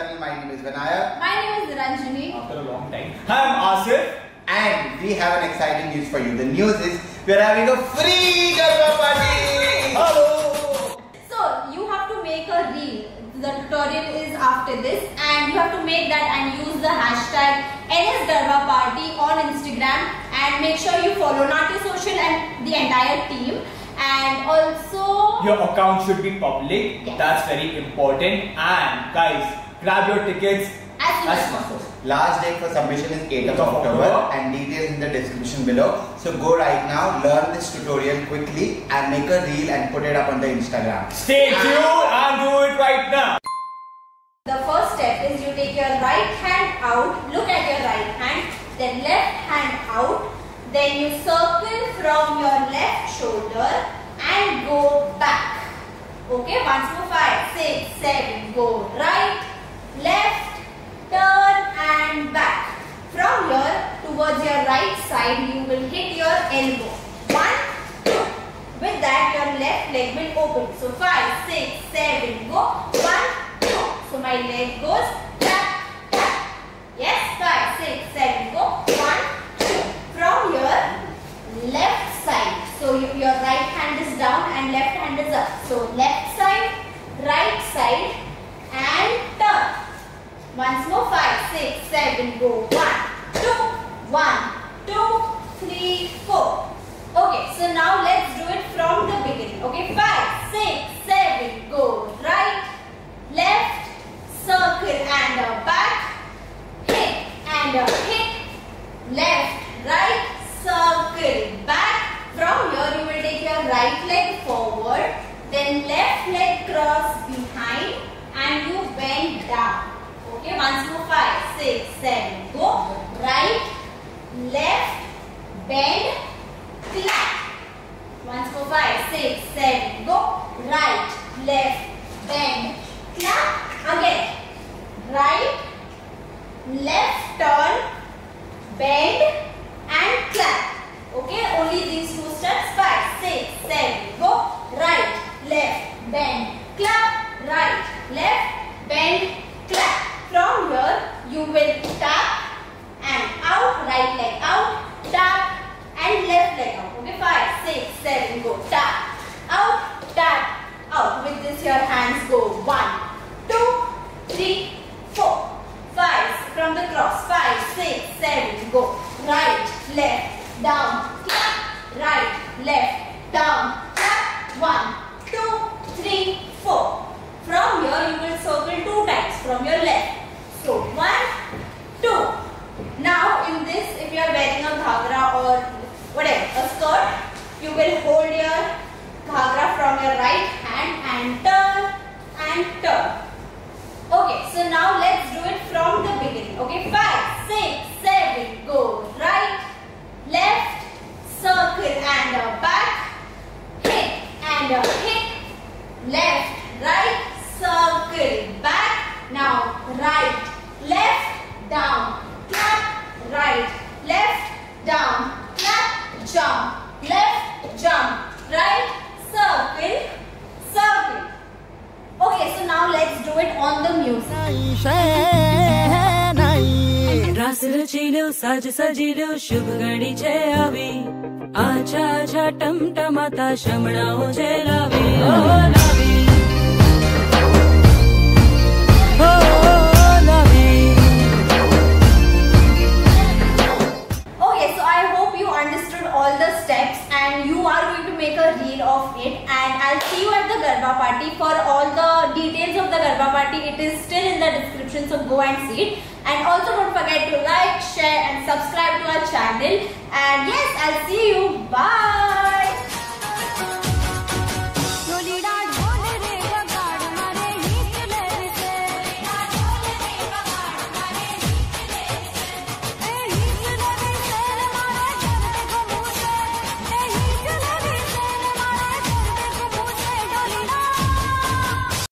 channel. My name is Vinayak. My name is Ranjani. After a long time. Hi, I'm Asif. And we have an exciting news for you. The news is we are having a free Garba party! Hello! So, you have to make a reel. The tutorial is after this, and you have to make that and use the hashtag NSGarbaParty on Instagram, and make sure you follow Natya Social and the entire team. And also Your account should be public. Yes. That's very important. And guys, grab your tickets as soon as as soon as possible. possible. Last date for submission is 8th of October October. and details in the description below. So go right now, learn this tutorial quickly and make a reel and put it up on the Instagram. Stay tuned and do it right now. The first step is you take your right hand out, look at your right hand, then left hand out, then you circle from your left shoulder and go back. Okay, once more, 5, 6, 7, go right, left, turn and back. From here towards your right side, you will hit your elbow. 1, 2. With that, your left leg will open. So 5, 6, 7, go. 1, 2. So my leg goes tap, tap. Yes, 5, 6, 7, go. 1, 2. From your left side. So your right hand is down and left hand is up. So left side, right side and turn. Once more, 5, 6, 7, go. 1, 2, 1, 2, 3, 4. Okay, so now let's do it from the beginning. Okay, 5, 6, 7, go. Right, left, circle and a back, hit and a hit, left, right, circle, back. From here you will take your right leg forward, then left leg cross behind and you bend down. Okay, once more, 5, 6, 7, go. Right, left, bend, clap. Once more, 5, 6, 7, go. Right, left, bend, clap. Again, right, left turn, bend and clap. Okay, only these two steps. 5, 6, 7, go. Right, left, bend, clap. Right, left, bend, clap. From here, you will tap and out, right leg out, tap and left leg out. Okay, 5, 6, 7, go. Tap, out. With this, your hands go. 1, 2, 3, 4, 5. From the cross. 5, 6, 7, go. Right, left, down, clap. Right, left, down, clap. 1, 2, 3, 4. From here, you will circle 2 times from your left. So 1, 2. Now in this, if you are wearing a ghagra or whatever, a skirt, you will hold your ghagra from your right hand and turn and turn. Okay, so now let's do it from the beginning. Okay, 5, 6, 7, go. Right, left, circle and a back, hit and a hit, left, right, circle, back. Now right, left, down, clap, right, left, down, clap, jump, left, jump, right, circle, circle. Okay, so now let's do it on the music. रास रचिलो साज सजिलो शुभ घड़ी छे आवी आछा आछा टमटमाता शमणाओ छे लावी ओ लावी ओ लावी. Okay, so I hope you understood all the steps and you are going to make a reel of it, and I'll see you at the Garba party. For all the details of the Garba party, it is still in the description, so go and see it. And also don't forget to like, share and subscribe to our channel. And yes, I'll see you